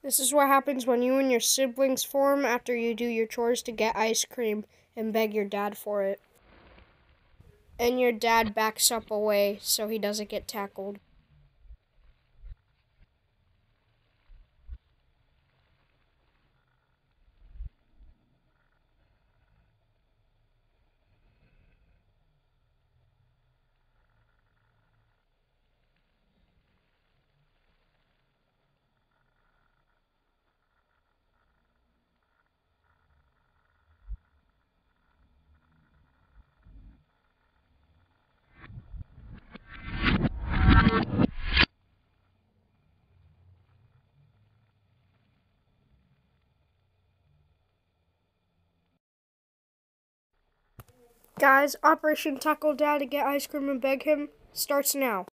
This is what happens when you and your siblings form after you do your chores to get ice cream and beg your dad for it. And your dad backs up away so he doesn't get tackled. Guys, Operation Tackle Dad to get ice cream and beg him starts now.